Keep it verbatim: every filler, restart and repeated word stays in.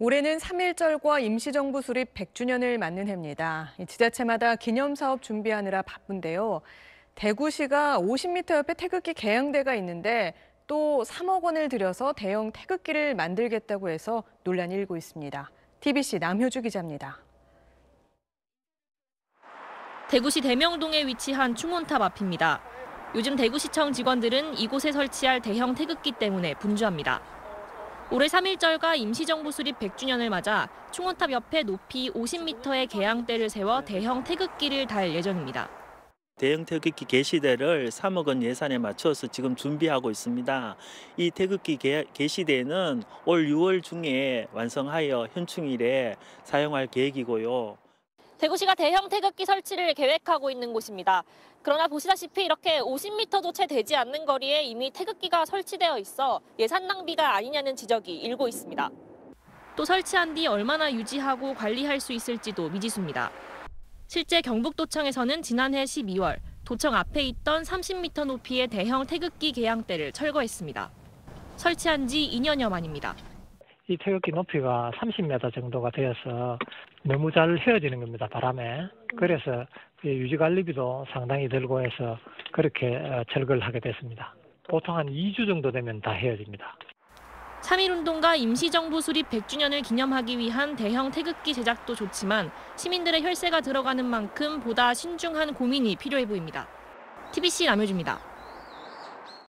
올해는 삼일절과 임시정부 수립 백 주년을 맞는 해입니다. 지자체마다 기념사업 준비하느라 바쁜데요. 대구시가 오십 미터 옆에 태극기 개양대가 있는데 또 삼억 원을 들여서 대형 태극기를 만들겠다고 해서 논란이 일고 있습니다. 티비씨 남효주 기자입니다. 대구시 대명동에 위치한 충원탑 앞입니다. 요즘 대구시청 직원들은 이곳에 설치할 대형 태극기 때문에 분주합니다. 올해 삼일절과 임시정부 수립 백 주년을 맞아 충원탑 옆에 높이 오십 미터의 개양대를 세워 대형 태극기를 달 예정입니다. 대형 태극기 게시대를 삼억 원 예산에 맞춰서 지금 준비하고 있습니다. 이 태극기 게, 게시대는 올 유월 중에 완성하여 현충일에 사용할 계획이고요. 대구시가 대형 태극기 설치를 계획하고 있는 곳입니다. 그러나 보시다시피 이렇게 오십 미터도 채 되지 않는 거리에 이미 태극기가 설치되어 있어 예산 낭비가 아니냐는 지적이 일고 있습니다. 또 설치한 뒤 얼마나 유지하고 관리할 수 있을지도 미지수입니다. 실제 경북도청에서는 지난해 십이월 도청 앞에 있던 삼십 미터 높이의 대형 태극기 개양대를 철거했습니다. 설치한 지 이 년여 만입니다. 이 태극기 높이가 삼십 미터 정도가 되어서 너무 잘 헤어지는 겁니다, 바람에. 그래서 유지관리비도 상당히 들고 해서 그렇게 철거를 하게 됐습니다. 보통 한 이 주 정도 되면 다 헤어집니다. 삼일운동과 임시정부 수립 백 주년을 기념하기 위한 대형 태극기 제작도 좋지만 시민들의 혈세가 들어가는 만큼 보다 신중한 고민이 필요해 보입니다. 티비씨 남효주입니다.